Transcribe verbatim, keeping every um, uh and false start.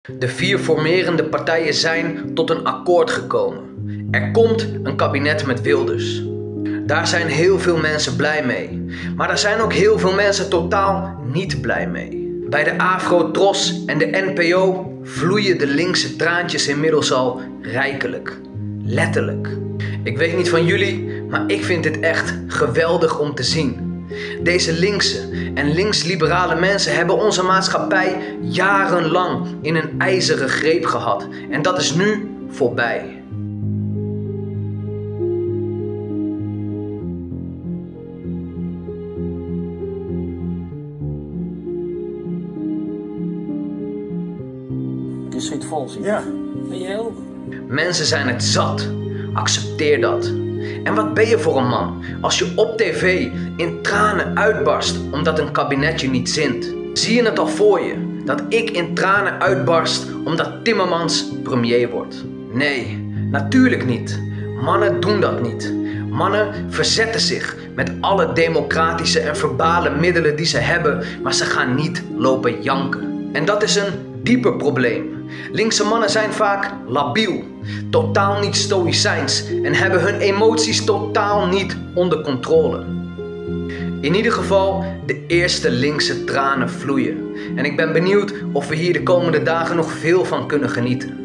De vier formerende partijen zijn tot een akkoord gekomen. Er komt een kabinet met Wilders. Daar zijn heel veel mensen blij mee. Maar daar zijn ook heel veel mensen totaal niet blij mee. Bij de Afro-Tros en de N P O vloeien de linkse traantjes inmiddels al rijkelijk. Letterlijk. Ik weet niet van jullie, maar ik vind dit echt geweldig om te zien. Deze linkse en linksliberale mensen hebben onze maatschappij jarenlang in een ijzeren greep gehad. En dat is nu voorbij. Je schiet vol, zie je? Ja. Ben jij ook? Mensen zijn het zat. Accepteer dat. En wat ben je voor een man als je op tv in tranen uitbarst omdat een kabinet je niet zint? Zie je het al voor je dat ik in tranen uitbarst omdat Timmermans premier wordt? Nee, natuurlijk niet. Mannen doen dat niet. Mannen verzetten zich met alle democratische en verbale middelen die ze hebben, maar ze gaan niet lopen janken. En dat is een dieper probleem. Linkse mannen zijn vaak labiel, totaal niet stoïcijns en hebben hun emoties totaal niet onder controle. In ieder geval, de eerste linkse tranen vloeien. En ik ben benieuwd of we hier de komende dagen nog veel van kunnen genieten.